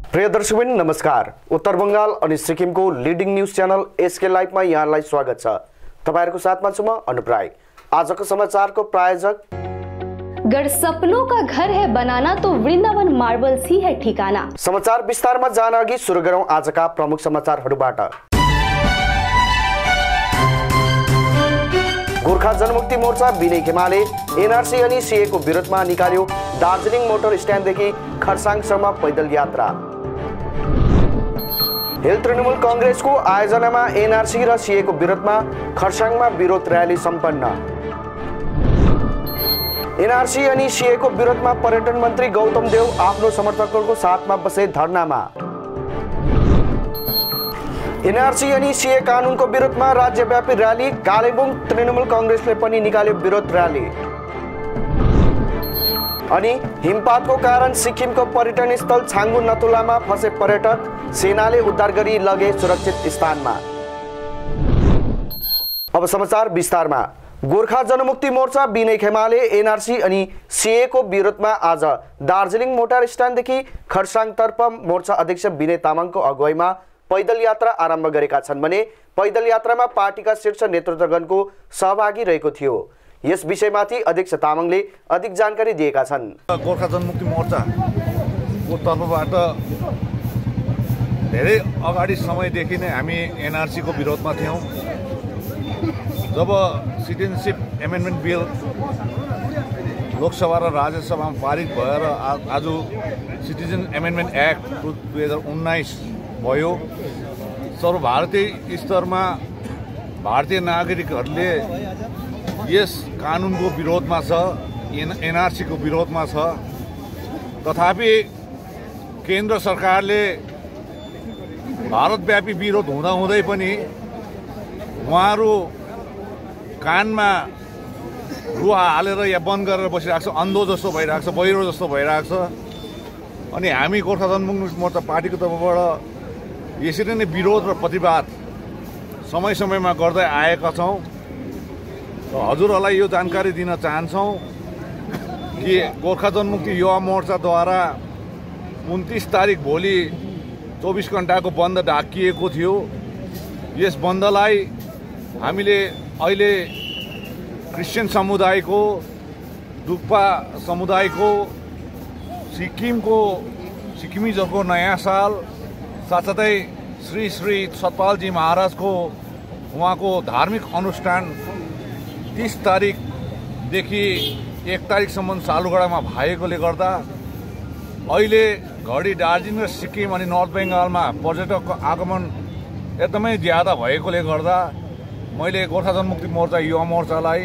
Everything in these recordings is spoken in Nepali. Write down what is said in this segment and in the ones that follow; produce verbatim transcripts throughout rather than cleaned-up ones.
प्रिय दर्शकबिन नमस्कार। उत्तर बंगाल अनि सिक्किमको लिडिङ न्यूज च्यानल एसके लाइभमा यहाँलाई स्वागत छ। तपाईहरुको साथमा छु म अनुप राई। आजको समाचारको प्रायोजक गर सपनों का घर है बनाना तो वृंदावन मार्बल्स ही है ठिकाना। समाचार विस्तारमा जान अघि सुरु गरौं आजका प्रमुख समाचारहरूबाट। गोर्खा जनमुक्ति मोर्चा विनय खेमाले एनआरसी अनि सीए को विरोधमा निकाल्यो दार्जिलिङ मोटर स्ट्यान्डदेखि खरसाङसम्म पैदल यात्रा। हिल तृणमूल कांग्रेसको आयोजनामा एनआरसी र सीए को विरोधमा खरसाङमा विरोध र्याली सम्पन्न। एनआरसी अनि सीए को विरोधमा पर्यटन मन्त्री गौतम देव आफ्नो समर्थकहरूको साथमा बसे धरनामा। एनआरसी अनि सीए कानुनको विरोधमा राज्यव्यापी र्याली, कालेबुङ तृणमूल कांग्रेसले पनि निकाल्यो विरोध र्याली। अनि हिमपातको कारण सिक्किमको पर्यटन स्थल छाङ्गु नथुलामा फसे पर्यटक, सेनाले उद्धार गरी लगे सुरक्षित स्थानमा। अब समाचार विस्तारमा। गोर्खा जनमुक्ति मोर्चा विनय खेमाले एनआरसी अनि सीए को विरोधमा आज दार्जिलिङ मोटर स्ट्यान्डदेखि खरसाङतर्फ मोर्चा अध्यक्ष विनय तामाङको अगुवाईमा पैदल यात्रा आरम्भ गरेका छन् भने पैदल यात्रामा पार्टीका शीर्ष नेतृत्वगणको सहभागी रहेको थियो। यस विषयमाथि अध्यक्ष तामाङले अधिक जानकारी दिएका छन्। गोर्खा जनमुक्ति मोर्चाको तर्फबाट धेरै अगाडि समयदेखि नै हामी एनआरसी को विरोधमा थियौं। जब सिटिजनशिप एमेन्डमेन्ट बिल लोकसभा र राज्यसभामा पारित भएर आज सिटिजन एमेन्डमेन्ट एक्ट दुई हजार उन्नाइस भयो, सर्वभारतीय स्तरमा भारतीय नागरिकहरूले यस कानुनको विरोधमा छ, एनआरसी को विरोधमा छ। तथापि केन्द्र सरकारले भारतव्यापी विरोध हुँदा हुँदै पनि उहाँहरू कानमा रुवा हालेर या बन्द गरेर बसिरहेको छ, अन्धो जस्तो भइरहेको छ, बहिरो जस्तो भइरहेको छ। अनि हामी गोर्खा जनमुक्ति मोर्चा पार्टीको तर्फबाट यसरी नै विरोध र प्रतिवाद समय समयमा गर्दै आएका छौँ। हजुरहरूलाई यो जानकारी दिन चाहन्छौँ कि गोर्खा जनमुक्ति युवा मोर्चाद्वारा उन्तीस तारिक भोलि चौबीस घण्टाको बन्द डाकिएको थियो। यस बन्दलाई हामीले अहिले क्रिस्चियन समुदायको, डुक्पा समुदायको, सिक्किमको सिक्किमिजहरूको नयाँ साल, साथसाथै श्री श्री सतपालजी महाराजको उहाँको धार्मिक अनुष्ठान तीस तारिकदेखि एक तारिकसम्म सालुगडामा भएकोले गर्दा अहिले घडी दार्जिलिङ र सिक्किम अनि नर्थ बेङ्गालमा पर्यटकको आगमन एकदमै ज्यादा भएकोले गर्दा मैले गोर्खा जनमुक्ति मोर्चा युवा मोर्चालाई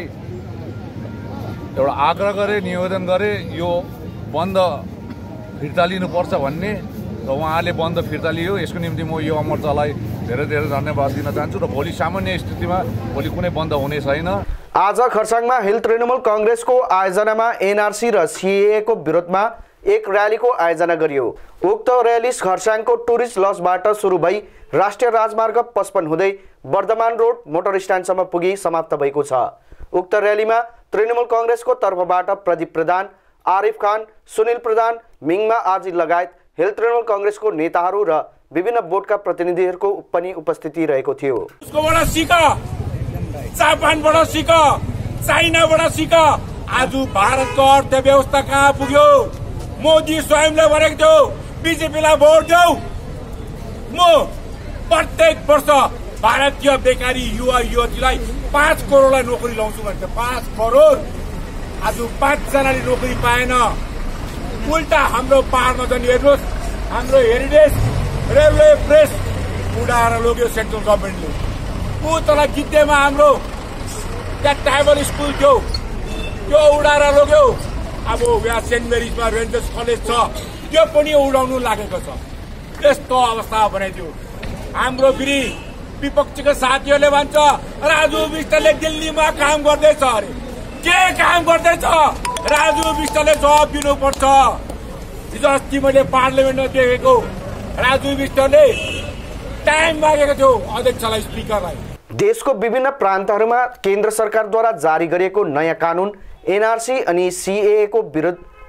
एउटा आग्रह गरेँ, निवेदन गरेँ यो बन्द फिर्ता लिनुपर्छ भन्ने, र उहाँले बन्द फिर्ता लियो। यसको निम्ति म युवा मोर्चालाई धेरै धेरै धन्यवाद दिन चाहन्छु र भोलि सामान्य स्थितिमा भोलि कुनै बन्द हुने छैन। आज खरसाङमा हिल तृणमूल कांग्रेसको आयोजनामा एनआरसी र सीए को विरोधमा एक र्यालीको आयोजना गरियो। उक्त र्याली खरसाङको टुरिस्ट लजबाट सुरु भई राष्ट्रिय राजमार्ग पचपन्न हुँदै वर्धमान रोड मोटर स्ट्यान्डसम्म पुगी समाप्त भएको छ। उक्त र्यालीमा तृणमूल कांग्रेसको तर्फबाट प्रदीप प्रधान, आरिफ खान, सुनिल प्रधान, मिङमा आजी लगायत हिल तृणमूल कांग्रेसको नेताहरू र विभिन्न बोर्डका प्रतिनिधिहरूको पनि उपस्थिति रहेको थियो। उसकोबाट सिक, जापानबाट सिक, चाइनाबाट सिक, आज भारतको अर्थव्यवस्था कहाँ पुग्यो? मोदी स्वयंले भनेको थियो बीजेपीलाई भोट देऊ, म प्रत्येक वर्ष भारतीय बेकारी युवा युवतीलाई पाँच करोडलाई नोकरी लाउँछु भन्छ। पाँच करोड आज पाँचजनाले नोकरी पाएन। उल्टा हाम्रो पहाडमा झन् हेर्नुहोस्, हाम्रो हेरिटेज रेलवे प्रेस उडाएर लग्यो सेन्ट्रल गभर्मेन्टले। ऊ तल गिद्धेमा हाम्रो त्यहाँ ट्राइबल स्कुल थियो, त्यो उडाएर लग्यो। अब यहाँ सेन्ट मेरिजमा रेन्जर्स कलेज छ, त्यो पनि उडाउनु लागेको छ। त्यस्तो अवस्था बनाइदियो। हाम्रो फेरि विपक्षीका साथीहरूले भन्छ राजु विष्टले दिल्लीमा काम गर्दैछ अरे। के काम गर्दैछ? राजु विष्टले जवाब दिनुपर्छ। हिजो अस्ति मैले पार्लियामेन्टमा देखेको राजु विष्टले टाइम मागेको थियो अध्यक्षलाई, स्पिकरलाई। देशको विभिन्न प्रान्तहरूमा केन्द्र सरकारद्वारा जारी गरिएको नयाँ कानुन एनआरसी अनि सीए को विरोध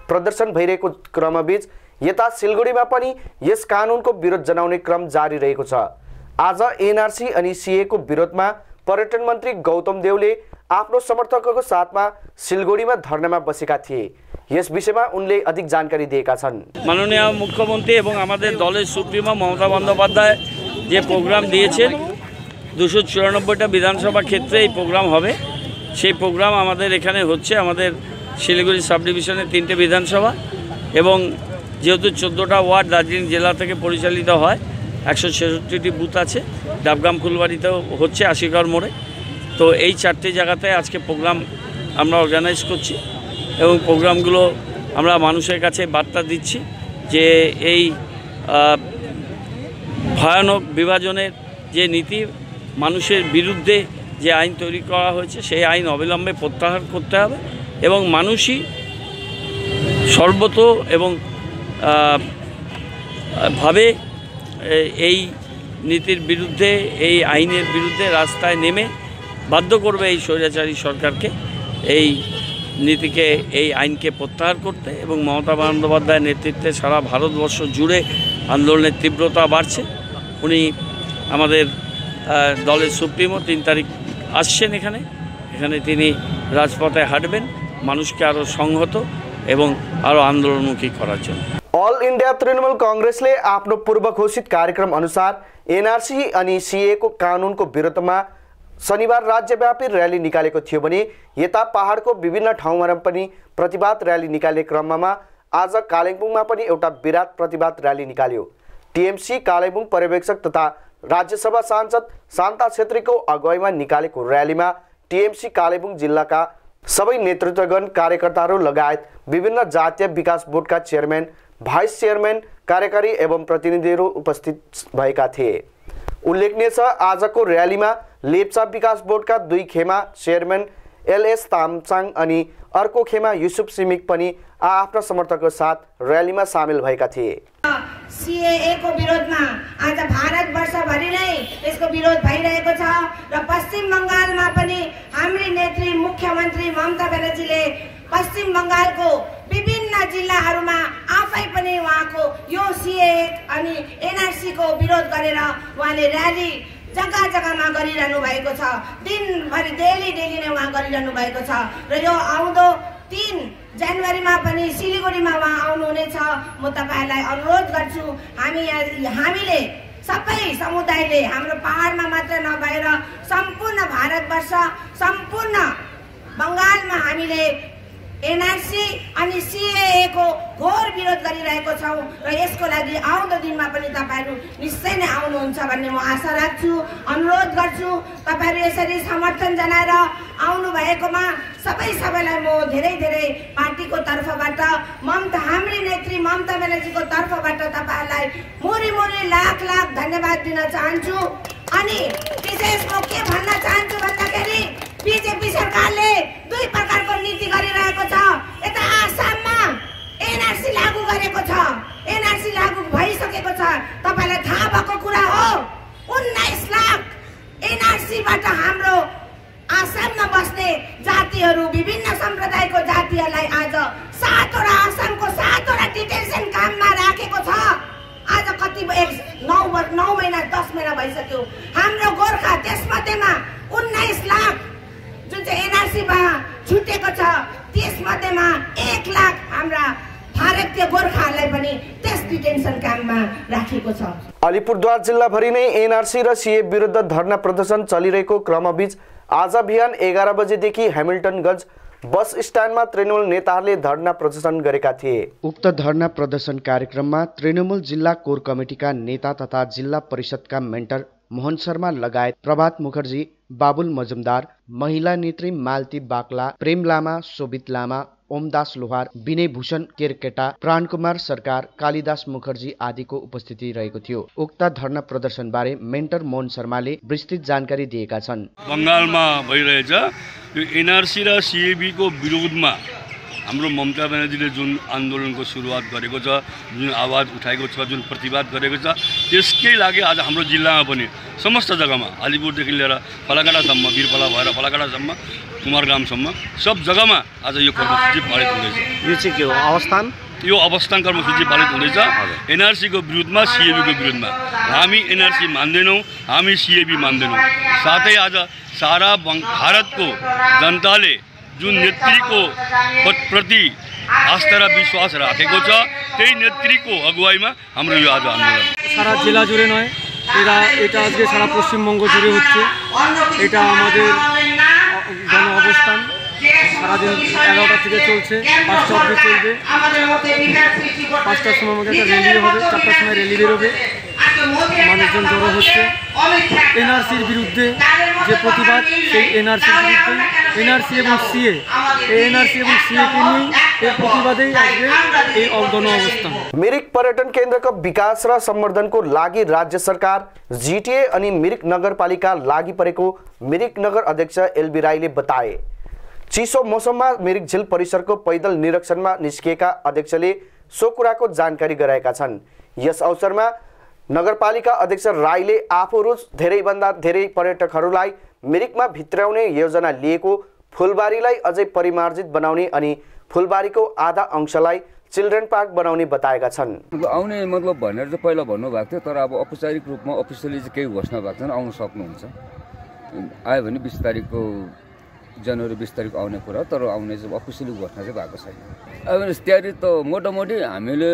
प्रदर्शन भइरहेको क्रमबीच यता सिलगढीमा पनि यस कानुनको विरोध जनाउने क्रम जारी रहेको छ। आज एनआरसी अनि सीए को विरोधमा पर्यटन मन्त्री गौतम देवले आफ्नो समर्थकको साथमा सिलगढीमा धरनामा बसेका थिए। यस विषयमा उनले अधिक जानकारी दिएका छन्। माननीय मुख्यमंत्री এবং আমাদের দলের সুপ্রিমো মমতা বন্দ্যোপাধ্যায় যে প্রোগ্রাম দিয়েছেন দুশো চুরানব্বইটা বিধানসভা ক্ষেত্রে এই প্রোগ্রাম হবে, সেই প্রোগ্রাম আমাদের এখানে হচ্ছে। আমাদের শিলিগুড়ি সাব ডিভিশনে তিনটে বিধানসভা এবং যেহেতু চোদ্দোটা ওয়ার্ড দার্জিলিং জেলা থেকে পরিচালিত হয়, একশো ছেষট্টিটি বুথ আছে, ডাবগ্রাম ফুলবাড়িতেও হচ্ছে, আশিগড় মোড়ে। তো এই চারটি জায়গাতে আজকে প্রোগ্রাম আমরা অর্গানাইজ করছি এবং প্রোগ্রামগুলো আমরা মানুষের কাছে বার্তা দিচ্ছি যে এই ভয়ানক বিভাজনের যে নীতি, মানুষের বিরুদ্ধে যে আইন তৈরি করা হয়েছে সেই আইন অবিলম্বে প্রত্যাহার করতে হবে এবং মানুষই সর্বত এবং ভাবে এই নীতির বিরুদ্ধে, এই আইনের বিরুদ্ধে রাস্তায় নেমে বাধ্য করবে এই স্বৈরাচারী সরকারকে এই নীতিকে, এই আইনকে প্রত্যাহার করতে। এবং মমতা বন্দ্যোপাধ্যায়ের নেতৃত্বে সারা ভারতবর্ষ জুড়ে আন্দোলনের তীব্রতা বাড়ছে। উনি আমাদের দলের সুপ্রিমো তিন তারিখ আসছেন এখানে এখানে তিনি রাজপথে হাঁটবেন মানুষকে আরও সংহত এবং আরও आंदोलनमुखी करार जন্য। ऑल इंडिया तृणमूल कांग्रेसले आफ्नो पूर्व घोषित कार्यक्रम अनुसार एनआरसी अनि सीए को कानुनको विरोधमा शनिबार राज्यव्यापी र्याली निकालेको थियो भने यता पहाडको विभिन्न ठाउँमा पनि प्रतिवाद र्याली निकाल्ने क्रममा आज कालेबुङमा पनि एउटा विराट प्रतिवाद र्याली निकाल्यो। टीएमसी कालेबुङ पर्यवेक्षक तथा राज्यसभा सांसद शान्ता छेत्रीको अगुवाईमा निकालेको र्यालीमा टीएमसी कालेबुङ जिल्लाका सबै नेतृत्वगण, कार्यकर्ताहरू लगायत विभिन्न जातीय विकास बोर्डका चेयरम्यान, भाइस चेयरम्यान, कार्यकारी एवं प्रतिनिधिहरू उपस्थित भएका थिए। उल्लेखनीय छ, आजको र्यालीमा लेप्चा विकास बोर्डका दुई खेमा चेयरम्यान एलएस तामचाङ अनि अर्को खेमा युसुफ सिमिक पनि आफ्ना समर्थकको साथ र्यालीमा सामेल भएका थिए। सीएए को विरोधमा आज भारतवर्षभरि नै यसको विरोध भइरहेको छ र पश्चिम बंगालमा पनि हाम्री नेत्री मुख्यमन्त्री ममता ब्यानर्जीले पश्चिम बंगालको विभिन्न जिल्लाहरूमा आफै पनि उहाँको यो सीएए अनि एनआरसी को विरोध गरेर उहाँले र्याली जग्गा जग्गामा गरिरहनु भएको छ। दिनभरि डेली डेली नै उहाँ गरिरहनु भएको छ र यो आउँदो तीन जनवरीमा पनि सिलिगुडीमा उहाँ आउनुहुनेछ। म तपाईहरुलाई अनुरोध गर्छु, हामी हामीले सबै समुदायले हाम्रो पहाडमा मात्र नभएर सम्पूर्ण भारतवर्ष, सम्पूर्ण बंगालमा हामीले एनआरसी अनि सीएए को घोर विरोध गरिरहेको छौं र यसको लागि आउँदो दिनमा पनि तपाईहरु निश्चय नै आउनुहुन्छ भन्ने म आशा राख्छु, अनुरोध गर्छु। तपाईहरु यसरी समर्थन जनाएर आउनु भएकोमा सबै सबैलाई म धेरै धेरै पार्टीको तर्फबाट, ममता हाम्री नेत्री ममता ब्यानर्जीको तर्फबाट तपाईहरुलाई मोरी मोरी लाख लाख धन्यवाद दिन चाहन्छु। अनि विशेष म के भन्न चाहन्छु भन्दाखेरि बीजेपी सरकारले दुई प्रकारको नीति गरिरहेको छ। यता आसाममा एनआरसी लागू गरेको छ, एनआरसी लागू भइसकेको छ। तपाईलाई थाहा भएको कुरा हो, उन्नाइस लाख एनआरसी बाट हाम्रो आसाममा बस्ने जातिहरू, विभिन्न सम्प्रदायको जातिहरूलाई आज सातवटा आसामको सातवटा डिटेन्सन काममा राखेको छ। आज कति एक नौ नौ महिना दस महिना भइसक्यो। हाम्रो गोर्खा त्यसमध्येमा उन्नाइस लाख जुन चाहिँ एनआरसी मा छुटेको छ, त्यसमध्येमा एक लाख हाम्रा भारतीय गोर्खाहरूलाई पनि त्यस डिटेन्सन काममा राखेको छ। अलिपुरद्वार जिल्लाभरि नै एनआरसी र सीए विरुद्ध धरना प्रदर्शन चलिरहेको क्रमबीच आज बिहान एघार बजेदेखि हेमिल्टनगञ्ज बस स्ट्यान्डमा तृणमूल नेताहरूले धरना प्रदर्शन गरेका थिए। उक्त धरना प्रदर्शन कार्यक्रममा तृणमूल जिल्ला कोर कमिटीका नेता तथा जिल्ला परिषदका मेन्टर मोहन शर्मा लगायत प्रभात मुखर्जी, बाबुल मजुमदार, महिला नेत्री मालती बाक्ला, प्रेम लामा, सोभित लामा, ओमदास लोहार, विनय भूषण केरकेटा, प्राणकुमार सरकार, कालिदास मुखर्जी आदिको उपस्थिति रहेको थियो। उक्त धरना प्रदर्शन बारे मेन्टर मोहन शर्माले विस्तृत जानकारी दिएका छन्। बंगालमा भइरहेछ यो एनआरसी र सीएबी को विरोधमा हाम्रो ममता ब्यानर्जीले जुन आन्दोलनको सुरुवात गरेको छ, जुन आवाज उठाएको छ, जुन प्रतिवाद गरेको छ, त्यसकै लागि आज हाम्रो जिल्लामा पनि समस्त जग्गामा अलिपुरदेखि लिएर फलाकाटासम्म, वीरपाला भएर फलाकाटासम्म, कुमारग्रामसम्म सब जग्गामा आज यो कर्मसूची पारित हुँदैछ। यो चाहिँ के हो अवस्थान? यो अवस्थान कर्मसूची पारित हुँदैछ एनआरसीको विरुद्धमा, सिएबीको विरुद्धमा। हामी एनआरसी मान्दैनौँ, हामी सिएबी मान्दैनौँ। साथै आज सारा भारतको जनताले जुन नेत्रीको प्रति आस्था र विश्वास राखेको छ, त्यही नेत्रीको अगुवाईमा हाम्रो यो आज आन्दोलन। সারা জেলা জুড়ে নয়, এরা এটা আজকে সারা পশ্চিমবঙ্গ জুড়ে হচ্ছে। এটা আমাদের গণ অবস্থান সারাদিন এগারোটা থেকে চলছে, পাঁচটা অবধি চলবে। পাঁচটার সময় মধ্যে একটা র্যালি হবে, চারটার সময় র্যালি বেরোবে, মানুষজন জড়ো হচ্ছে। এনআরসির বিরুদ্ধে যে প্রতিবাদ, সেই এনআরসির বিরুদ্ধে এনআরসি এবং সিএ, এই এনআরসি এবং সিএকে নিয়েই এই প্রতিবাদেই আজকে এই গণ অবস্থান। मिरिक पर्यटन केन्द्रको विकास र सम्वर्धनको लागि राज्य सरकार, जिटिए अनि मिरिक नगरपालिका लागि परेको मिरिक नगर अध्यक्ष एलबी राईले बताए। चिसो मौसममा मिरिक झिल परिसरको पैदल निरीक्षणमा निस्किएका अध्यक्षले सो कुराको जानकारी गराएका छन्। यस अवसरमा नगरपालिका अध्यक्ष राईले आफूहरू धेरैभन्दा धेरै पर्यटकहरूलाई मिरिकमा भित्राउने योजना लिएको, फुलबारीलाई अझै परिमार्जित बनाउने अनि फुलबारीको आधा अंशलाई चिल्ड्रेन पार्क बनाउने बताएका छन्। आउने मतलब भनेर चाहिँ पहिला भन्नुभएको थियो, तर अब औपचारिक रूपमा अफिसियली चाहिँ केही घोषणा भएको छैन। आउन सक्नुहुन्छ, आयो भने बिस तारिकको जनवरी बिस तारिक आउने कुरा, तर आउने चाहिँ अफिसियली घोषणा चाहिँ भएको छैन। अब तयारी त मोटामोटी हामीले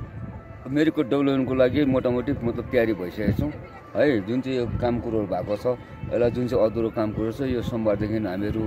मिरिकको डेभलपमेन्टको लागि मोटामोटी मतलब तयारी भइसकेका छौँ है। जुन चाहिँ यो काम कुरोहरू भएको छ, यसलाई जुन चाहिँ अधुरो काम कुरो छ, यो सोमबारदेखि हामीहरू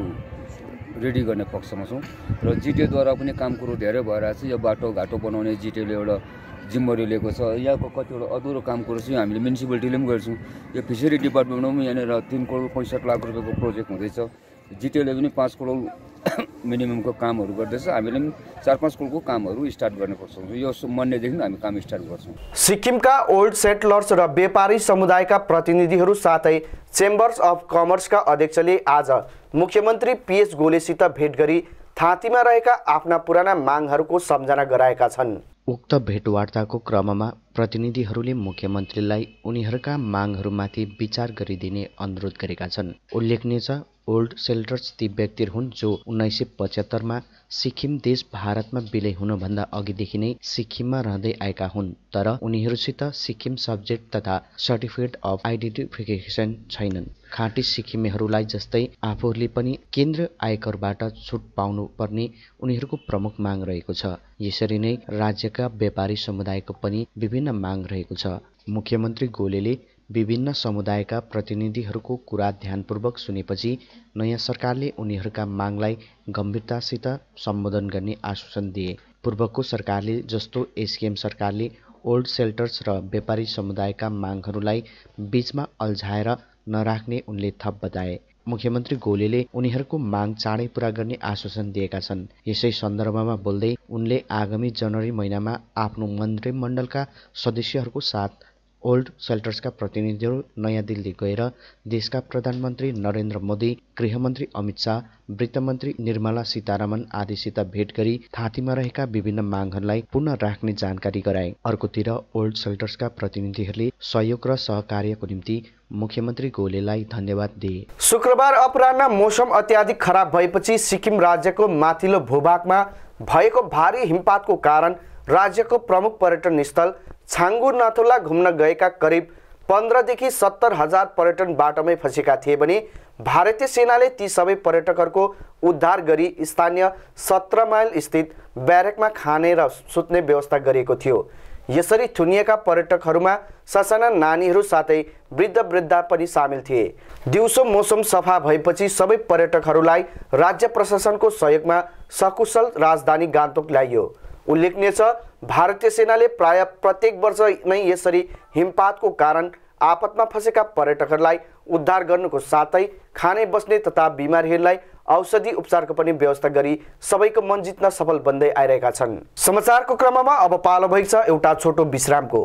रेडी गर्ने पक्षमा छौँ। र जिटिएद्वारा पनि काम कुरो धेरै भइरहेको छ। यो बाटोघाटो बनाउने जिटिएले एउटा जिम्मेवारी लिएको छ। यहाँको कतिवटा अधुरो काम कुरो चाहिँ हामीले म्युनिसिपालिटीले पनि गर्छौँ। यो फिसरी डिपार्टमेन्टमा पनि यहाँनिर तिन करोड पैँसठी लाख रुपियाँको प्रोजेक्ट हुँदैछ। जिटिएले पनि पाँच करोड मिनिममको कामहरू गर्दैछ। हामीले पनि चार पाँच करोडको कामहरू स्टार्ट गर्ने पर्छौँ। यो मन्डेदेखि हामी काम स्टार्ट गर्छौँ। सिक्किमका ओल्ड सेटलर्स र व्यापारी समुदायका प्रतिनिधिहरू साथै चेम्बर्स अफ कमर्सका अध्यक्षले आज मुख्यमन्त्री पीएस गोलेसित भेट गरी थाँतीमा रहेका आफ्ना पुराना मागहरूको सम्झना गराएका छन्। उक्त भेटवार्ताको क्रममा प्रतिनिधिहरूले मुख्यमन्त्रीलाई उनीहरूका मागहरूमाथि विचार गरिदिने अनुरोध गरेका छन्। उल्लेखनीय छ, ओल्ड सेल्टर्स ती व्यक्तिहरू हुन् जो उन्नाइस सय पचहत्तरमा सिक्किम देश भारतमा विलय हुनुभन्दा अघिदेखि नै सिक्किममा रहँदै आएका हुन्, तर उनीहरूसित सिक्किम सब्जेक्ट तथा सर्टिफिकेट अफ आइडेन्टिफिकेसन छैनन्। खाँटी सिक्किमेहरूलाई जस्तै आफूहरूले पनि केन्द्र आयकरबाट छुट पाउनुपर्ने उनीहरूको प्रमुख माग रहेको छ। यसरी नै राज्यका व्यापारी समुदायको पनि विभिन्न माग रहेको छ। मुख्यमन्त्री गोलेले विभिन्न समुदायका प्रतिनिधिहरूको कुरा ध्यानपूर्वक सुनेपछि नयाँ सरकारले उनीहरूका मागलाई गम्भीरतासित सम्बोधन गर्ने आश्वासन दिए। पूर्वको सरकारले जस्तो एसकेएम सरकारले ओल्ड सेल्टर्स र व्यापारी समुदायका मागहरूलाई बीचमा अल्झाएर नराख्ने उनले थप बताए। मुख्यमन्त्री गोलेले उनीहरूको माग चाँडै पूरा गर्ने आश्वासन दिएका छन्। यसै सन्दर्भमा बोल्दै उनले आगामी जनवरी महिनामा आफ्नो मन्त्रीमण्डलका सदस्यहरूको साथ ओल्ड सेल्टर्सका प्रतिनिधिहरू नयाँ दिल्ली गएर देशका प्रधानमन्त्री नरेन्द्र मोदी, गृहमन्त्री अमित शाह, वित्तमन्त्री निर्मला सीतारमण आदिसित भेट गरी थाँतीमा रहेका विभिन्न मागहरूलाई पुनः राख्ने जानकारी गराए। अर्कोतिर ओल्ड सेल्टर्सका प्रतिनिधिहरूले सहयोग र सहकार्यको निम्ति मुख्यमन्त्री गोलेलाई धन्यवाद दिए। शुक्रबार अपराह्न मौसम अत्याधिक खराब भएपछि सिक्किम राज्यको माथिल्लो भूभागमा भएको भारी हिमपातको कारण राज्यको प्रमुख पर्यटन स्थल छाङ्गु नाथुला घुम्न गएका करिब पन्ध्रदेखि सत्तर हजार पर्यटन बाटोमै फँसेका थिए भने भारतीय सेनाले ती सबै पर्यटकहरूको उद्धार गरी स्थानीय सत्र माइल स्थित ब्यारेकमा खाने र सुत्ने व्यवस्था गरिएको थियो। यसरी थुनिएका पर्यटकहरूमा ससाना नानीहरू साथै वृद्ध वृद्धा पनि सामेल थिए। दिउँसो मौसम सफा भएपछि सबै पर्यटकहरूलाई राज्य प्रशासनको सहयोगमा सकुशल राजधानी गान्तोक ल्याइयो। उल्लेखनीय छ, भारतीय सेनाले प्राय प्रत्येक वर्ष नै यसरी हिमपातको कारण आपतमा फँसेका पर्यटकहरूलाई उद्धार गर्नुको साथै खाने बस्ने तथा बिमारीहरूलाई औषधि उपचारको पनि व्यवस्था गरी सबैको मन जित्न सफल बन्दै आइरहेका छन्। समाचारको क्रममा अब पालो भएको छ एउटा छोटो विश्रामको।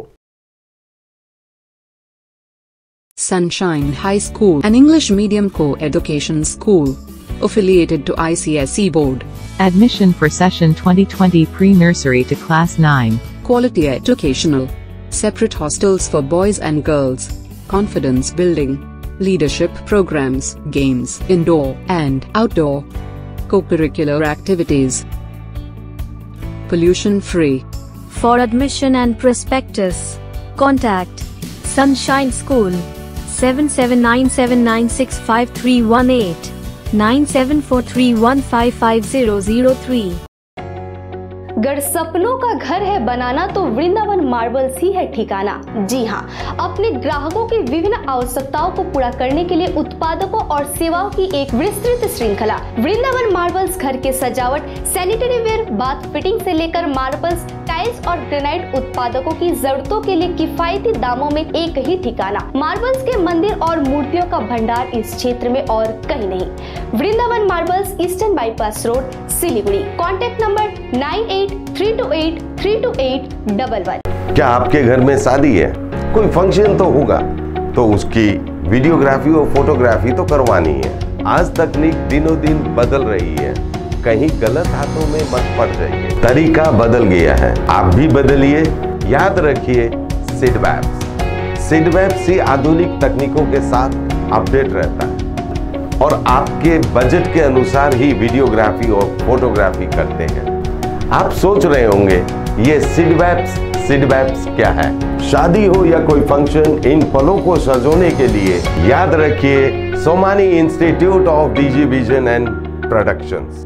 Sunshine High School, an English medium co-education school. affiliated to I C S E board. Admission for session twenty twenty pre-nursery to class nine. Quality educational. Separate hostels for boys and girls. Confidence building. Leadership programs, games, indoor and outdoor. Co-curricular activities. Pollution free. For admission and prospectus, contact Sunshine School seven seven nine seven nine six five three one eight nine seven four three one five five zero zero three। गर सपनों का घर है बनाना तो वृंदावन मार्बल्स ही है ठिकाना। जी हाँ, अपने ग्राहकों की विभिन्न आवश्यकताओं को पूरा करने के लिए उत्पादकों और सेवाओं की एक विस्तृत श्रृंखला। वृंदावन मार्बल्स घर के सजावट, सैनिटरी वेयर, बाथ फिटिंग से लेकर मार्बल्स, टाइल्स और ग्रेनाइट उत्पादकों की जरूरतों के लिए किफायती दामों में एक ही ठिकाना। मार्बल्स के मंदिर और मूर्तियों का भंडार इस क्षेत्र में और कहीं नहीं। Vrindavan marbles, eastern bypass road, Siliguri. Contact number nine eight three two eight three two eight double one. क्या आपके घर में शादी है, कोई फंक्शन तो होगा, तो उसकी वीडियोग्राफी और फोटोग्राफी तो करवानी है। आज तकनीक दिनों दिन बदल रही है, कहीं गलत हाथों में मत पड़ जाइए। तरीका बदल गया है, आप भी बदलिए। याद रखिए सिडवैप्स। सिडवैप्स ही आधुनिक तकनीकों के साथ अपडेट रहता है और आपके बजट के अनुसार ही वीडियोग्राफी और फोटोग्राफी करते हैं। आप सोच रहे होंगे ये सिडवैप्स सिडवैप्स क्या है? शादी हो या कोई फंक्शन, इन पलों को सजोने के लिए याद रखिए Somani institute of digi vision and productions.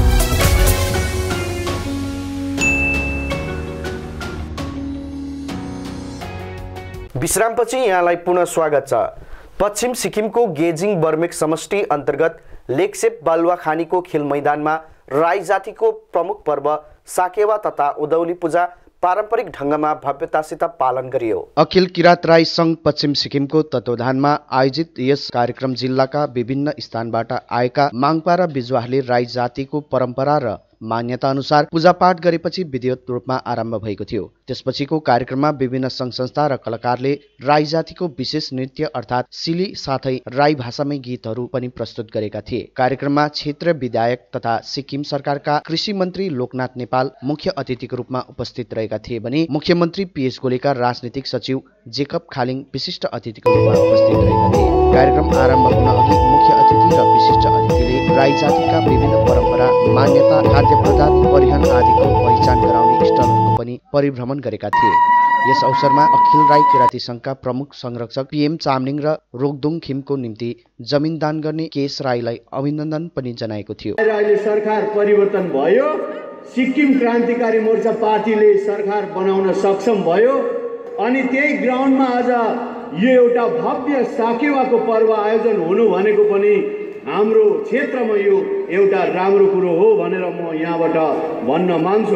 विश्रामपछि यहाँलाई पुनः स्वागत छ। पश्चिम सिक्किमको गेजिङ बर्मेक समष्टि अन्तर्गत लेकसेप बालुवाखानीको खेल मैदानमा राई जातिको प्रमुख पर्व साकेवा तथा उदौली पूजा पारम्परिक ढङ्गमा भव्यतासित पालन गरियो। अखिल किरात राई सङ्घ पश्चिम सिक्किमको तत्वावधानमा आयोजित यस कार्यक्रम जिल्लाका विभिन्न स्थानबाट आएका माङपा र बिजुवाहरूले राई जातिको परम्परा र मान्यता अनुसार पूजापाठ गरेपछि विधिवत रूपमा आरम्भ भएको थियो। त्यसपछिको कार्यक्रममा विभिन्न सङ्घ संस्था र कलाकारले राई जातिको विशेष नृत्य अर्थात् सिली साथै राई भाषामै गीतहरू पनि प्रस्तुत गरेका थिए। कार्यक्रममा क्षेत्र विधायक तथा सिक्किम सरकारका कृषि मन्त्री लोकनाथ नेपाल मुख्य अतिथिको रूपमा उपस्थित रहेका थिए भने मुख्यमन्त्री पीएस गोलेका राजनीतिक सचिव जेकब खालिङ विशिष्ट अतिथिको रूपमा उपस्थित रहेका थिए। कार्यक्रम आरम्भ हुन अघि मुख्य अतिथि र विशिष्ट अतिथिले राई जातिका विभिन्न परम्परा, मान्यता, खाद्य पदार्थ, परिवहन आदिको पहिचान गराउने स्टलहरूको पनि परिभ्रमण गरेका थिए। यस अवसरमा अखिल राई किराती संघका प्रमुख संरक्षक पीएम चामलिङ र रोकदोङ खिमको निम्ति जमिन दान गर्ने केश राईलाई अभिनन्दन पनि जनाएको थियो। अहिले सरकार परिवर्तन भयो, सिक्किम क्रान्तिकारी मोर्चा पार्टीले सरकार बनाउन सक्षम भयो अनि त्यही ग्राउन्डमा आज यो एउटा भव्य साकेवाको पर्व आयोजन हुनु भनेको पनि हाम्रो क्षेत्रमा यो एउटा राम्रो कुरो हो भनेर म यहाँबाट भन्न माग्छु।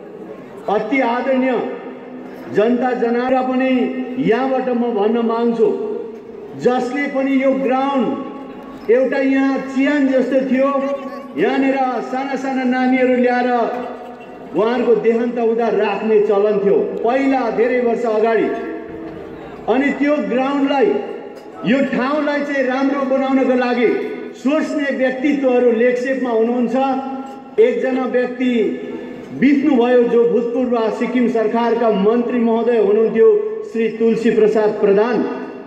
अति आदरणीय जनता जनारा पनि यहाँबाट म भन्न माग्छु, जसले पनि यो ग्राउन्ड एउटा यहाँ चियान जस्तो थियो, यहाँनिर साना साना नानीहरू ल्याएर उहाँहरूको देहान्त हुँदा राख्ने चलन थियो पहिला धेरै वर्ष अगाडि। अनि त्यो ग्राउन्डलाई, यो ठाउँलाई चाहिँ राम्रो बनाउनको लागि सोच्ने व्यक्तित्वहरू लेकसेपमा हुनुहुन्छ। एकजना व्यक्ति बित्नुभयो जो भूतपूर्व सिक्किम सरकारका मन्त्री महोदय हुनुहुन्थ्यो श्री तुलसी प्रसाद प्रधान।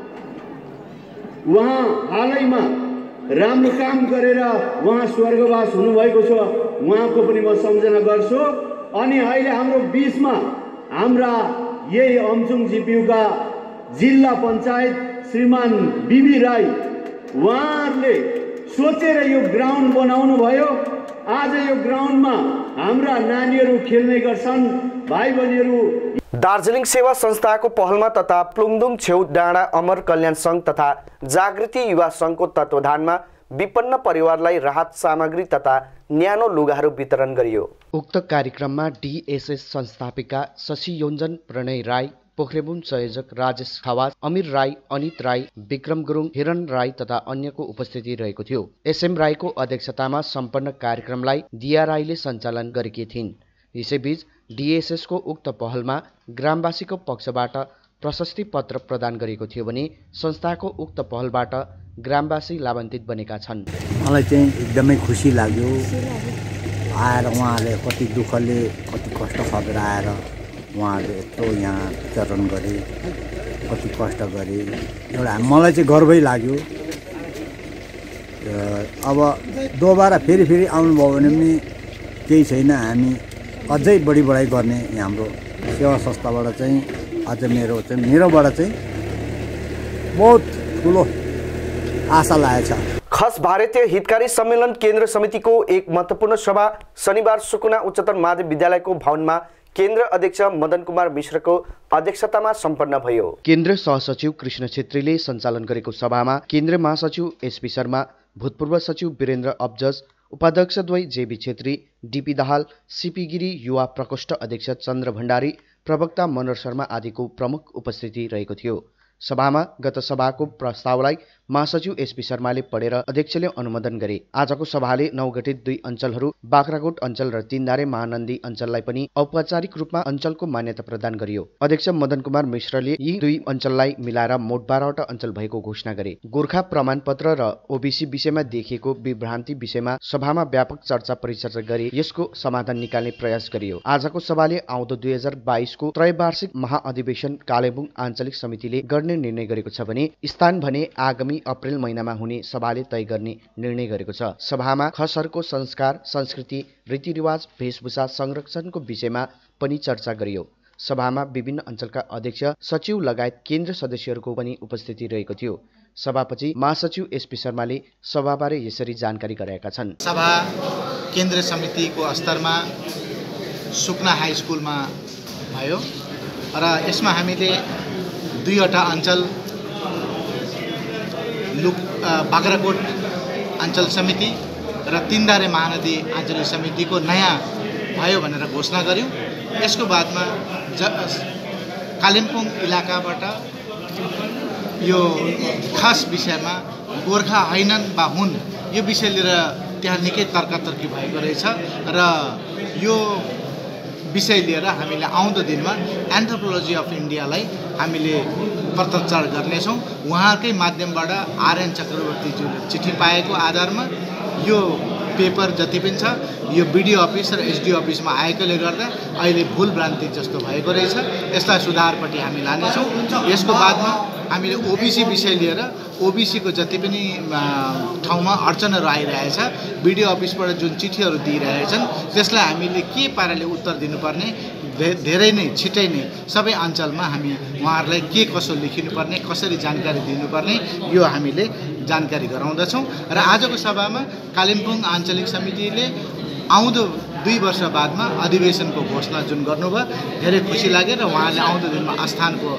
उहाँ हालैमा राम्रो काम गरेर उहाँ स्वर्गवास हुनुभएको छ, उहाँको पनि म सम्झना गर्छु। अनि अहिले हाम्रो बिचमा हाम्रा यही अमचुङ जिपियुका जिल्ला पञ्चायत श्रीमान बिबी राई, उहाँहरूले सोचेर यो ग्राउन्ड बनाउनु भयो। आज यो ग्राउन्डमा हाम्रा नानीहरू खेल्ने गर्छन्, भाइ बहिनीहरू। दार्जिलिङ सेवा संस्थाको पहलमा तथा प्लुङदुङ छेउ डाँडा अमर कल्याण सङ्घ तथा जागृति युवा सङ्घको तत्त्वावधानमा विपन्न परिवारलाई राहत सामग्री तथा न्यानो लुगाहरू वितरण गरियो। उक्त कार्यक्रममा डीएसएस संस्थापिका शशि योञ्जन प्रणय राई, पोखरेबुङ संयोजक राजेश खवास, अमिर राई, अनित राई, विक्रम गुरुङ, हिरण राई तथा अन्यको उपस्थिति रहेको थियो। एसएम राईको अध्यक्षतामा सम्पन्न कार्यक्रमलाई दिया राईले सञ्चालन गरेकी थिइन्। यसैबीच डीएसएसको उक्त पहलमा ग्रामवासीको पक्षबाट प्रशस्ति पत्र प्रदान गरेको थियो भने संस्थाको उक्त पहलबाट ग्रामवासी लाभान्वित बनेका छन्। मलाई चाहिँ एकदमै खुसी लाग्यो आएर उहाँले कति दुःखले कति कष्ट खपेर आएर उहाँले यत्रो यहाँ वितरण गरे, कति कष्ट गरे, एउटा मलाई चाहिँ गर्वै लाग्यो। अब दोबारा फेरि फेरि आउनुभयो भने पनि केही छैन, हामी अझै बढी बढाइ गर्ने हाम्रो सेवा संस्थाबाट चाहिँ अझ मेरो चाहिँ मेरोबाट चाहिँ बहुत ठुलो आशा लागेको छ। खस भारतीय हितकारी सम्मेलन केन्द्र समितिको एक महत्वपूर्ण सभा शनिबार सुकुना उच्चतर माध्यमिक विद्यालयको भवनमा केन्द्र अध्यक्ष मदन कुमार मिश्रको अध्यक्षतामा सम्पन्न भयो। केन्द्र सहसचिव कृष्ण छेत्रीले सञ्चालन गरेको सभामा केन्द्र महासचिव एसपी शर्मा, भूतपूर्व सचिव वीरेन्द्र अब्जज, उपाध्यक्षद्वय JB Chhetri, DP Dahal, CP Giri, युवा प्रकोष्ठ अध्यक्ष चन्द्र भण्डारी, प्रवक्ता मनोहर शर्मा आदिको प्रमुख उपस्थिति रहेको थियो। सभामा गत सभाको प्रस्तावलाई महासचिव एसपी शर्माले पढेर अध्यक्षले अनुमोदन गरे। आजको सभाले नवगठित दुई अञ्चलहरू बाख्राकोट अञ्चल र तीनधारे महानन्दी अञ्चललाई पनि औपचारिक रूपमा अञ्चलको मान्यता प्रदान गरियो। अध्यक्ष मदन कुमार मिश्रले यी दुई अञ्चललाई मिलाएर मोट बाह्रवटा अञ्चल भएको घोषणा गरे। गोर्खा प्रमाणपत्र र ओबीसी विषयमा देखिएको विभ्रान्ति विषयमा सभामा व्यापक चर्चा परिचर्चा गरी यसको समाधान निकाल्ने प्रयास गरियो। आजको सभाले आउँदो दुई हजार बाइसको त्रैवार्षिक महाअधिवेशन कालेबुङ आञ्चलिक समितिले गर्ने निर्णय गरेको छ भने स्थान भने आगामी अप्रेल महिनामा हुने सभाले तय गर्ने निर्णय गरेको छ। सभामा खसहरूको संस्कार, संस्कृति, रीतिरिवाज, वेशभूषा संरक्षणको विषयमा पनि चर्चा गरियो। सभामा विभिन्न अञ्चलका अध्यक्ष, सचिव लगायत केन्द्र सदस्यहरूको पनि उपस्थिति रहेको थियो। सभापछि महासचिव एसपी शर्माले सभाबारे यसरी जानकारी गराएका छन्। सभा केन्द्र समितिको स्तरमा सुकुना हाई स्कुलमा भयो र यसमा हामीले दुईवटा अञ्चल लुक बाग्राकोट अञ्चल समिति र तीनधारे महानदी अञ्चलिक समितिको नयाँ भयो भनेर घोषणा गर्यौँ। यसको बादमा ज कालिम्पोङ इलाकाबाट यो खास विषयमा गोर्खा हैनन् वा हुन् यो विषय लिएर त्यहाँ निकै तर्कतर्की भएको रहेछ र यो विषय लिएर हामीले आउँदो दिनमा एन्थ्रोपोलोजी अफ इन्डियालाई हामीले पत्रचार गर्नेछौँ। उहाँकै माध्यमबाट आरएन चक्रवर्तीज्यूले चिठी पाएको आधारमा यो पेपर जति पनि छ यो बिडिओ अफिस र एसडिओ अफिसमा आएकोले गर्दा अहिले भुल भ्रान्ति जस्तो भएको रहेछ। यसलाई सुधारपट्टि हामी लानेछौँ। यसको बादमा हामीले ओबीसी विषय लिएर ओबीसीको जति पनि ठाउँमा अडचनहरू आइरहेछ, बिडिओ अफिसबाट जुन चिठीहरू दिइरहेछन् त्यसलाई हामीले के पाराले उत्तर दिनुपर्ने धेरै नै छिटै नै सबै अञ्चलमा हामी उहाँहरूलाई के कसो लेखिनुपर्ने, कसरी जानकारी दिनुपर्ने यो हामीले जानकारी गराउँदछौँ। र आजको सभामा कालिम्पोङ आञ्चलिक समितिले आउँदो दुई वर्ष बादमा अधिवेशनको घोषणा जुन गर्नुभयो धेरै खुसी लाग्यो र उहाँले आउँदो दिनमा आस्थानको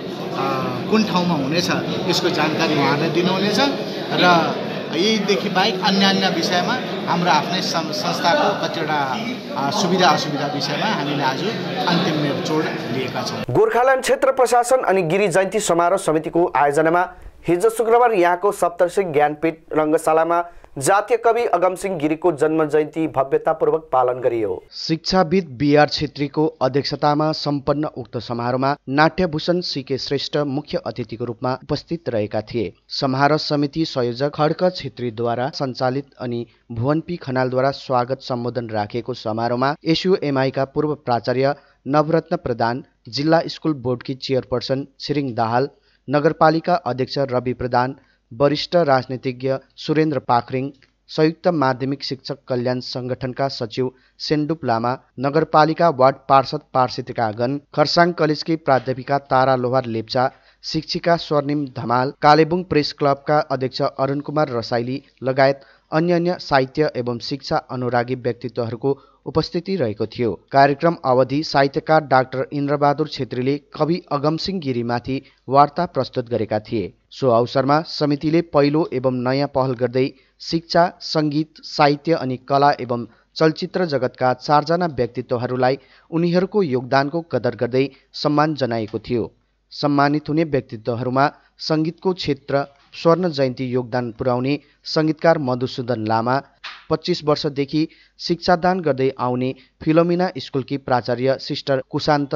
कुन ठाउँमा हुनेछ यसको जानकारी उहाँलाई दिनुहुनेछ र यहीदेखि बाहेक अन्य अन्य विषयमा हाम्रो आफ्नै संस्थाको कतिवटा सुविधा असुविधा विषयमा हामीले आज अन्तिम निर्णय लिएका छौँ। गोर्खाल्यान्ड क्षेत्र प्रशासन अनि गिरी जयन्ती समारोह समितिको आयोजनामा हिजो शुक्रबार यहाँको सप्तर्षि ज्ञानपीठ रङ्गशालामा जातीय कवि अगमसिंह गिरीको जन्म जयन्ती भव्यतापूर्वक पालन गरियो। शिक्षाविद बीआर छेत्रीको अध्यक्षतामा सम्पन्न उक्त समारोहमा नाट्यभूषण सीके श्रेष्ठ मुख्य अतिथिको रूपमा उपस्थित रहेका थिए। समारोह समिति संयोजक खड्क छेत्रीद्वारा सञ्चालित अनि भुवन पी खनालद्वारा स्वागत सम्बोधन राखेको समारोहमा एसयुएमआईका पूर्व प्राचार्य नवरत्न प्रधान, जिल्ला स्कुल बोर्डकी चेयरपर्सन छिरिङ दाहाल, नगरपालिका अध्यक्ष रवि प्रधान, वरिष्ठ राजनीतिज्ञ सुरेन्द्र पाखरिङ, संयुक्त माध्यमिक शिक्षक कल्याण संगठनका सचिव सेन्डुप लामा, नगरपालिका वार्ड पार्षद पार्षदिकागण, खरसाङ कलेजकी प्राध्यापिका तारा लोहार लेप्चा, शिक्षिका स्वर्णिम धमाल, कालेबुङ प्रेस क्लबका अध्यक्ष अरुण कुमार रसाइली लगायत अन्य अन्य साहित्य एवं शिक्षा अनुरागी व्यक्तित्वहरूको उपस्थिति रहेको थियो। कार्यक्रम अवधि साहित्यकार डाक्टर इन्द्रबहादुर छेत्रीले कवि अगमसिंह गिरीमाथि वार्ता प्रस्तुत गरेका थिए। सो अवसरमा समितिले पहिलो एवं नयाँ पहल गर्दै शिक्षा, सङ्गीत, साहित्य अनि कला एवं चलचित्र जगतका चारजना व्यक्तित्वहरूलाई उनीहरूको योगदानको कदर गर्दै सम्मान जनाएको थियो। सम्मानित हुने व्यक्तित्वहरूमा सङ्गीतको क्षेत्र स्वर्ण जयन्ती योगदान पुर्याउने सङ्गीतकार मधुसूदन लामा, पच्चिस वर्षदेखि शिक्षादान गर्दै आउने फिलोमिना स्कुलकी प्राचार्य सिस्टर कुशान्त,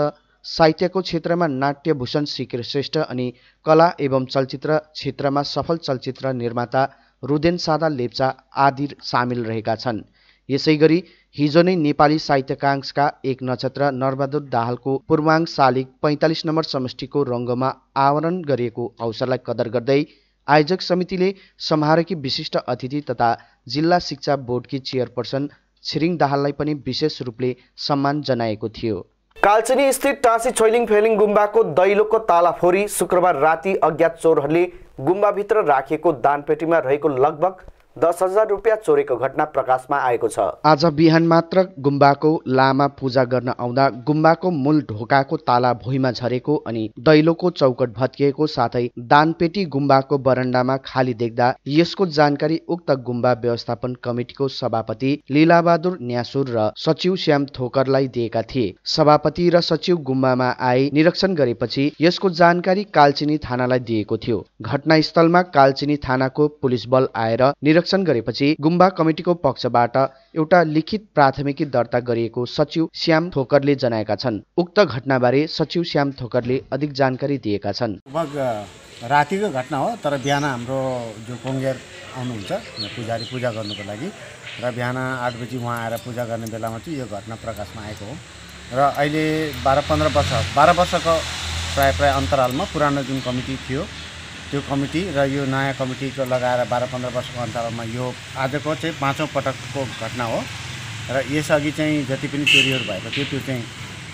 साहित्यको क्षेत्रमा नाट्यभूषण सिकिर श्रेष्ठ अनि कला एवं चलचित्र क्षेत्रमा सफल चलचित्र निर्माता रुदेन सादा लेप्चा आदि सामेल रहेका छन्। यसैगरी हिजो नै नेपाली साहित्यकांशका एक नक्षत्र नरबहादुर दाहालको पूर्वाङ शालिग पैँतालिस नम्बर समष्टिको रङ्गमा आवरण गरिएको अवसरलाई कदर गर्दै आयोजक समितिले समारोहकी विशिष्ट अतिथि तथा जिल्ला शिक्षा बोर्डकी चेयरपर्सन छिरिङ दाहाललाई पनि विशेष रूपले सम्मान जनाएको थियो। कालचिनी स्थित टाँसी छैलिङ फेलिङ गुम्बाको दैलोको ताला फोरी शुक्रबार राति अज्ञात चोरहरूले गुम्बाभित्र राखिएको दानपेटीमा रहेको लगभग दस हजार रुपियाँ चोरेको घटना प्रकाशमा आएको छ। आज बिहान मात्र गुम्बाको लामा पूजा गर्न आउँदा गुम्बाको मूल ढोकाको ताला भुइँमा झरेको अनि दैलोको चौकट भत्किएको साथै दानपेटी गुम्बाको बरण्डामा खाली देख्दा यसको जानकारी उक्त गुम्बा व्यवस्थापन कमिटिको सभापति लीलाबहादुर न्यासुर र सचिव श्याम थोकरलाई दिएका थिए। सभापति र सचिव गुम्बामा आए निरीक्षण गरेपछि यसको जानकारी कालचिनी थानालाई दिएको थियो। घटनास्थलमा कालचिनी थानाको पुलिस बल आएर निरीक्षण गरेपछि गुम्बा कमिटिको पक्षबाट एउटा लिखित प्राथमिकी दर्ता गरिएको सचिव श्याम थोकरले जनाएका छन्। उक्त घटनाबारे सचिव श्याम थोकरले अधिक जानकारी दिएका छन्। लगभग रातिको घटना हो, तर बिहान हाम्रो जो कोङ्गेर आउनुहुन्छ पुजारी पूजा गर्नुको लागि र बिहान आठ बजी उहाँ आएर पूजा गर्ने बेलामा चाहिँ यो घटना प्रकाशमा आएको हो र अहिले बाह्र पन्ध्र वर्ष बाह्र वर्षको प्राय प्राय अन्तरालमा पुरानो जुन कमिटी थियो त्यो कमिटी र यो नयाँ कमिटीको लगाएर बाह्र पन्ध्र वर्षको अन्तरालमा यो आजको चाहिँ पाँचौँ पटकको घटना हो र यसअघि चाहिँ जति पनि चोरीहरू भएको थियो त्यो चाहिँ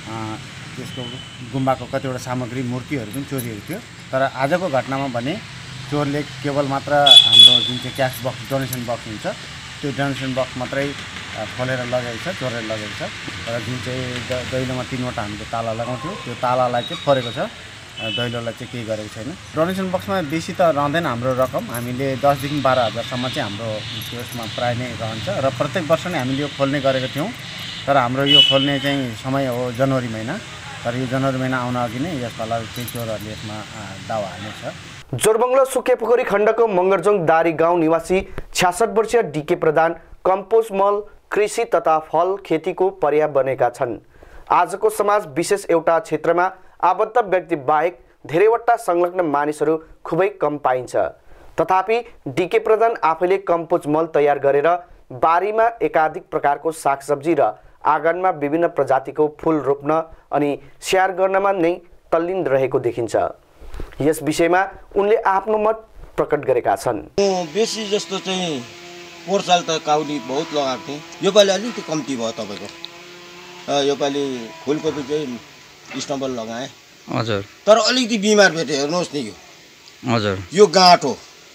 त्यसको गुम्बाको कतिवटा सामग्री मूर्तिहरू पनि चोरीहरू थियो। तर आजको घटनामा भने चोरले केवल मात्र हाम्रो जुन चाहिँ क्यास बक्स डोनेसन बक्स हुन्छ त्यो डोनेसन बक्स मात्रै खोलेर लगेको छ, चोरेर लगेको छ र जुन चाहिँ दैलोमा तिनवटा हामीले ताला लगाउँथ्यौँ त्यो तालालाई चाहिँ फोरेको छ, दैलोलाई चाहिँ केही गरेको छैन। डोनेसन बक्समा बेसी त रहँदैन हाम्रो रकम, हामीले दसदेखि बाह्र हजारसम्म चाहिँ हाम्रो त्यसमा प्राय नै रहन्छ र प्रत्येक वर्ष नै हामीले यो खोल्ने गरेको थियौँ। तर हाम्रो यो खोल्ने चाहिँ समय हो जनवरी महिना, तर यो जनवरी महिना आउन अघि नै यसपालि चाहिँ चोरहरूले यसमा दावा हाल्नेछ। जोरबङ्गलो सुकेपोखरी खण्डको मङ्गरजोङ दारी गाउँ निवासी छ्यासठ वर्षीय डीके प्रधान कम्पोस्ट मल कृषि तथा फल खेतीको पर्याय बनेका छन्। आजको समाज विशेष एउटा क्षेत्रमा आबद्ध व्यक्ति बाहेक धेरैवटा संलग्न मानिसहरू खुबै कम पाइन्छ। तथापि डीके प्रधान आफैले कम्पोस्ट मल तयार गरेर बारीमा एकाधिक प्रकारको सागसब्जी र आँगनमा विभिन्न प्रजातिको फूल रोप्न अनि स्याहार गर्नमा नै तल्लीन रहेको देखिन्छ। यस विषयमा उनले आफ्नो मत प्रकट गरेका छन्। बेसी जस्तो चाहिँ पोहोर साल त काउली बहुत लगाएको थिएँ, योपालि अलिकति कम्ती भयो तपाईँको। योपालि फुलकोपी चाहिँ स्टम्बल लगाएँ हजुर, तर अलिकति बिमार भेटेँ। हेर्नुहोस् नि यो हजुर यो गाँठो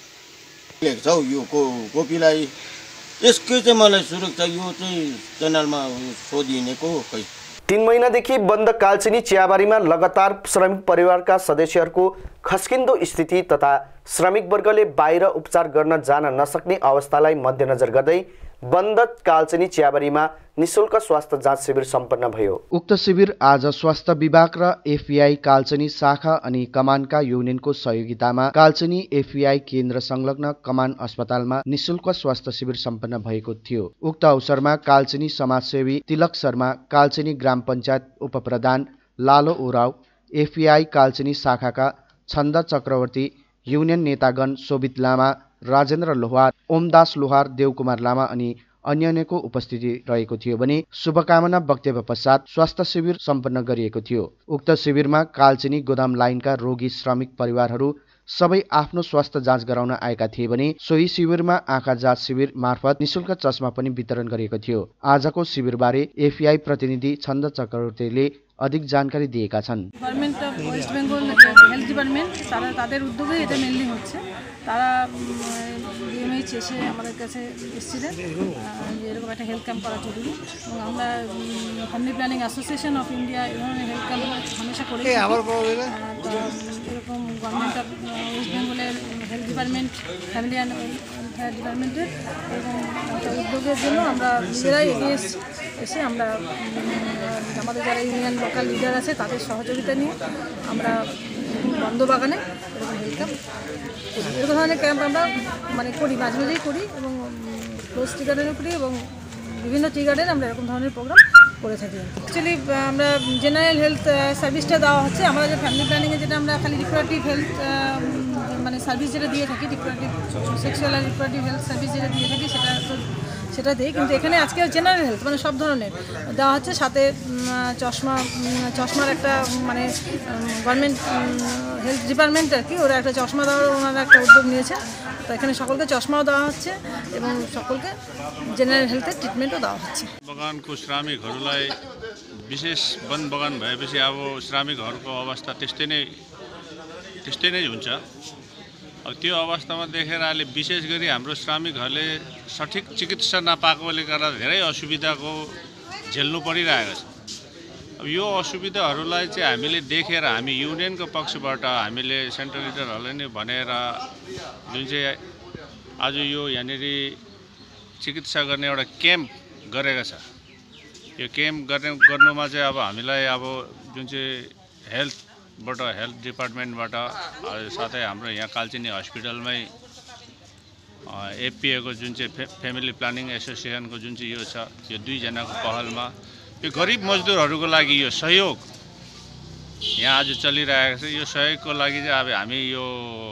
लेख्छ हौ यो को कोपीलाई, यसकै चाहिँ मलाई सुरक्षा यो चाहिँ च्यानलमा सोधिनेको खै। तीन महिनादेखि बन्द कालचिनी चियाबारीमा लगातार श्रमिक परिवारका सदस्यहरूको खस्किँदो स्थिति तथा श्रमिक वर्गले बाहिर उपचार गर्न जान नसक्ने अवस्थालाई मध्यनजर गर्दै बन्द कालचिनी चियाबारीमा निशुल्क स्वास्थ्य जाँच शिविर सम्पन्न भयो। उक्त शिविर आज स्वास्थ्य विभाग र एफईआई कालचिनी शाखा अनि कमानका युनियनको सहयोगितामा कालचिनी एफईआई केन्द्र संलग्न कमान अस्पतालमा निशुल्क स्वास्थ्य शिविर सम्पन्न भएको थियो। उक्त अवसरमा कालचिनी समाजसेवी तिलक शर्मा, कालचिनी ग्राम पञ्चायत उपप्रधान लालो उराव, एफईआई कालचिनी शाखाका छन्द चक्रवर्ती, युनियन नेतागण शोभित लामा, राजेन्द्र लोहार, ओमदास लोहार, देवकुमार लामा अनि अन्यको उपस्थिति रहेको थियो भने शुभकामना वक्तव्य पश्चात स्वास्थ्य शिविर सम्पन्न गरिएको थियो। उक्त शिविरमा कालचिनी गोदाम लाइनका रोगी श्रमिक परिवारहरू सबै आफ्नो स्वास्थ्य जाँच गराउन आएका थिए भने सोही शिविरमा आँखा जाँच शिविर मार्फत निशुल्क चस्मा पनि वितरण गरिएको थियो। आजको शिविरबारे एफईआई प्रतिनिधि छन्द चक्रवर्तीले अधिक जानकारी दिएका छन्। Department of West Bengal health department তারা তাদের উদ্যোগে এটা মেনলি হচ্ছে। তারা ডিএমএইচ এসে আমাদের কাছে এসেছিলেন যে এরকম একটা হেলথ ক্যাম্প করা জরুরি, এবং আমরা family planning association of India এই ধরনের হেলথ ক্যাম্প হামেশা করে এরকম গভর্নমেন্ট অফ ওয়েস্ট বেঙ্গলের health department family and welfare ডিপার্টমেন্টের এবং উদ্যোগের জন্য আমরা নিজেরাই এগিয়ে এসে আমরা আমাদের যারা ইউনিয়ন লোকাল লিডার আছে তাদের সহযোগিতা নিয়ে আমরা বন্ধ বাগানে এরকম হেলথ ক্যাম্প করি। এরকম ধরনের ক্যাম্প আমরা মানে করি, মাঝে মাঝেই করি এবং ক্লোজ ঠিকানারও করি এবং বিভিন্ন টি গার্ডেন আমরা এরকম ধরনের প্রোগ্রাম করে থাকি। অ্যাকচুয়ালি আমরা জেনারেল হেলথ সার্ভিসটা দেওয়া হচ্ছে। আমরা যে ফ্যামিলি প্ল্যানিংয়ে যেটা আমরা খালি রিপ্রোডাক্টিভ হেলথ মানে সার্ভিস যেটা দিয়ে থাকি, রিপ্রোডাক্টিভ সেক্সুয়াল আর রিপ্রোডাক্টিভ হেলথ সার্ভিস যেটা দিয়ে থাকি সেটা তো সেটা দিই, কিন্তু এখানে আজকে জেনারেল হেলথ মানে সব ধরনের দেওয়া হচ্ছে। সাথে চশমা চশমার একটা মানে গভর্নমেন্ট হেলথ ডিপার্টমেন্ট আর কি, ওরা একটা চশমা দেওয়ার ওনারা একটা উদ্যোগ নিয়েছে। তো এখানে সকলকে চশমাও দেওয়া হচ্ছে এবং সকলকে জেনারেল হেলথের ट्रिटमेन्टও দেওয়া হচ্ছে। बगानको श्रमिकहरूलाई विशेष वन बगान भएपछि अब श्रमिकहरूको अवस्था त्यस्तै नै त्यस्तै नै हुन्छ। अब त्यो अवस्थामा देखेर अहिले विशेष गरी हाम्रो श्रमिकहरूले सठिक चिकित्सा नपाएकोले गर्दा धेरै असुविधाको झेल्नु परिरहेको छ। अब यो असुविधाहरूलाई चाहिँ हामीले देखेर हामी युनियनको पक्षबाट हामीले सेन्ट्रल लिडरहरूलाई नै भनेर जुन चाहिँ आज यो यहाँनिर चिकित्सा गर्ने एउटा क्याम्प गरेको छ, यो क्याम्प गर्ने गर्नुमा चाहिँ अब हामीलाई अब जुन चाहिँ हेल्थबाट हेल्थ डिपार्टमेन्टबाट साथै हाम्रो यहाँ कालचिनी हस्पिटलमै एपिएको जुन चाहिँ फे फ्यामिली प्लानिङ एसोसिएसनको जुन चाहिँ यो छ, यो दुईजनाको पहलमा यो गरिब मजदुरहरूको लागि यो सहयोग यहाँ आज चलिरहेको छ। यो सहयोगको लागि चाहिँ अब हामी यो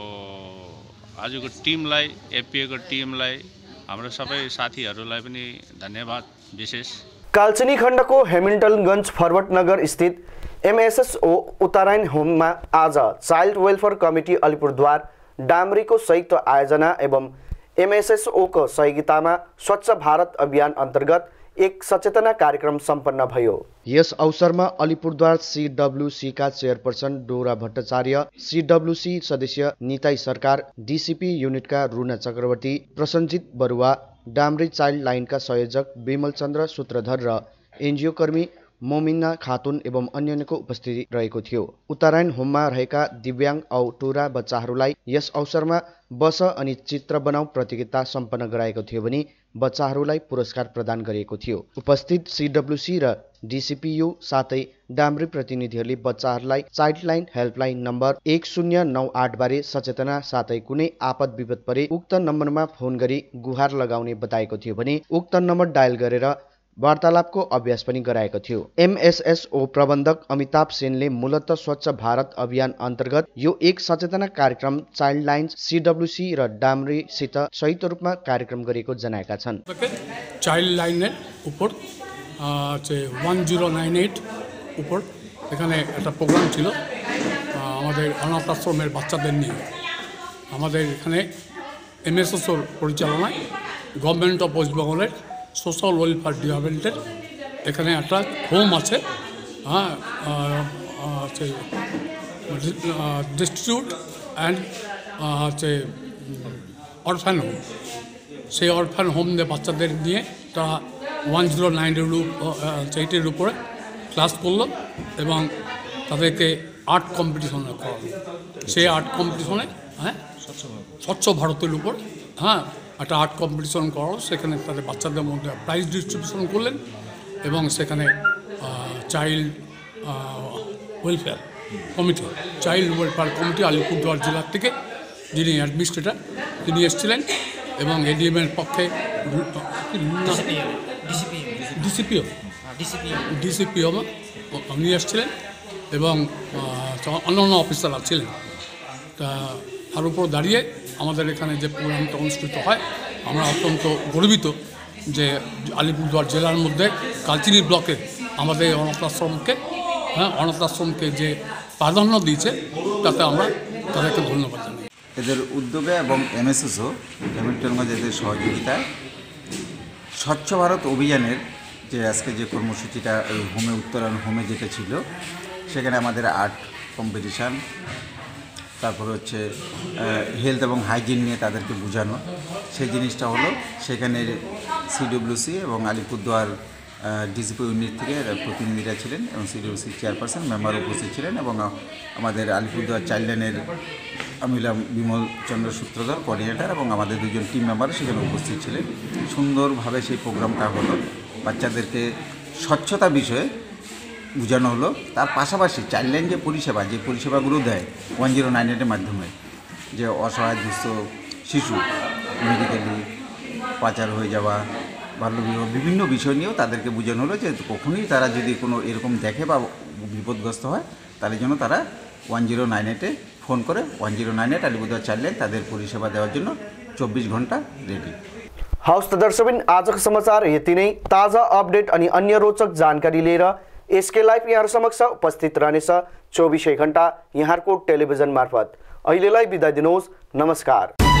आजको टिमलाई एपिएको टिमलाई हाम्रो सबै साथीहरूलाई पनि धन्यवाद विशेष। कालचिनी खण्डको हेमिल्टनगञ्ज फरवर्ड नगर स्थित एमएसएसओ उत्तरायण होममा आज चाइल्ड वेलफेयर कमिटी अलिपुरद्वार डामरीको संयुक्त आयोजना एवं एमएसएसओको सहयोगितामा स्वच्छ भारत अभियान अन्तर्गत एक सचेतना कार्यक्रम सम्पन्न भयो। यस अवसरमा अलिपुरद्वार सीडब्ल्यूसीका चेयरपर्सन डोरा भट्टाचार्य, सीडब्ल्यूसी सदस्य निताई सरकार, डीसीपी युनिटका रुना चक्रवर्ती, प्रसन्नजित बरुवा, डामरी चाइल्ड लाइनका संयोजक विमल चन्द्र सूत्रधर र एनजिओ कर्मी मोमिना खातुन एवं अन्यको उपस्थिति रहेको थियो। उत्तरायण होममा रहेका दिव्याङ्ग औ टोरा बच्चाहरूलाई यस अवसरमा बस अनि चित्र बनाऊ प्रतियोगिता सम्पन्न गराएको थियो भने बच्चाहरूलाई पुरस्कार प्रदान गरिएको थियो। उपस्थित सीडब्ल्यूसी र डीसीपीयू साथै डामरी प्रतिनिधिहरूले बच्चाहरूलाई चाइल्ड लाइन हेल्पलाइन नम्बर एक शून्य नौ आठ बारे सचेतना साथै कुनै आपद विपद परे उक्त नम्बरमा फोन गरी गुहार लगाउने बताएको थियो भने उक्त नम्बर डायल गरेर वार्तालापको अभ्यास पनि गराएको थियो। एमएसएसओ प्रबन्धक अमिताभ सेनले मूलत स्वच्छ भारत अभियान अन्तर्गत यो एक सचेतना कार्यक्रम चाइल्ड लाइन सीडब्ल्यूसी र डामरीसित संयुक्त रूपमा कार्यक्रम गरेको जनाएका छन्। চাইল্ড লাইনের উপর যে ওয়ান জিরো নাইন এইট উপর এখানে একটা প্রোগ্রাম ছিল আমাদের অনাথ আশ্রমের বাচ্চাদের নিয়ে। আমাদের এখানে এমএসএসওর পরিচালনায় গভর্নমেন্ট অফ ওয়েস্ট বেঙ্গলের সোশ্যাল ওয়েলফেয়ার ডিপার্টমেন্টের এখানে একটা হোম আছে, হ্যাঁ হচ্ছে ডিস্ট্রিবিউট অ্যান্ড হচ্ছে অরফ্যান হোম। সেই অরফ্যান হোম বাচ্চাদের নিয়ে তারা ওয়ান জিরো নাইনের এইটের উপরে ক্লাস করলো এবং তাদেরকে আর্ট কম্পিটিশনে করালো। সেই আর্ট কম্পিটিশনে হ্যাঁ স্বচ্ছ ভারতের উপর হ্যাঁ একটা আর্ট কম্পিটিশন করালো। সেখানে তাদের বাচ্চাদের মধ্যে প্রাইজ ডিস্ট্রিবিউশন করলেন এবং সেখানে child welfare committee child welfare committee Alipurduar জেলার থেকে যিনি অ্যাডমিনিস্ট্রেটর তিনি এসেছিলেন এবং এডিএমের পক্ষে ডিসিপিও ডিসিপিও উনি এসেছিলেন এবং অন্যান্য অফিসাররা ছিলেন। তা তার উপর দাঁড়িয়ে আমাদের এখানে যে প্রোগ্রামটা অনুষ্ঠিত হয় আমরা অত্যন্ত গর্বিত যে আলিপুরদুয়ার জেলার মধ্যে কালচিনি ব্লকে আমাদের অনাথ আশ্রমকে হ্যাঁ অনাথ আশ্রমকে যে প্রাধান্য দিয়েছে তাতে আমরা তাদেরকে ধন্যবাদ জানাই। এদের উদ্যোগে এবং এমএসএসও হেমিল্টনগঞ্জ এদের সহযোগিতায় স্বচ্ছ ভারত অভিযানের যে আজকে যে কর্মসূচিটা এই হোমে উত্তরায়ণ হোমে যেটা ছিল সেখানে আমাদের আর্ট কম্পিটিশান, তারপরে হচ্ছে হেলথ এবং হাইজিন নিয়ে তাদেরকে বোঝানো, সেই জিনিসটা হলো সেখানে সিডব্লিউসি এবং আলিপুরদুয়ার ডিসিপি ইউনিট থেকে প্রতিনিধিরা ছিলেন এবং সিডব্লিউসি চেয়ারপারসন মেম্বার উপস্থিত ছিলেন এবং আমাদের আলিপুরদুয়ার চাইল্ড লাইনের আমি হলাম বিমল চন্দ্র সূত্রধর কোঅর্ডিনেটর এবং আমাদের দুজন টিম মেম্বারও সেখানে উপস্থিত ছিলেন। সুন্দরভাবে সেই প্রোগ্রামটা হলো, বাচ্চাদেরকে স্বচ্ছতা বিষয়ে বোঝানো হলো। তার পাশাপাশি চাইল্ড লাইন যে পরিষেবা যে পরিষেবাগুলো দেয় ওয়ান জিরো নাইন এইটের মাধ্যমে, যে অসহায় দুস্থ শিশু মেডিকেলি পাচার হয়ে যাওয়া বাল্যবিবাহ বিভিন্ন বিষয় নিয়েও তাদেরকে বোঝানো হলো যে কখনোই তারা যদি কোনো এরকম দেখে বা বিপদগ্রস্ত হয় তাহলে যেন তারা one zero nine eight phone করে one zero nine eight Alipurduar child line ताদের পরিষেবা দেওয়ার জন্য चौबीस घन्टा रेडी। हवस् त दर्शकबिन, आजको समाचार यति नै। ताजा अपडेट अनि अन्य रोचक जानकारी लिएर एसके लाइभ यहाँहरू समक्ष उपस्थित रहनेछ चौबिसै घण्टा यहाँहरूको टेलिभिजन मार्फत। अहिलेलाई बिदा दिनुहोस्, नमस्कार।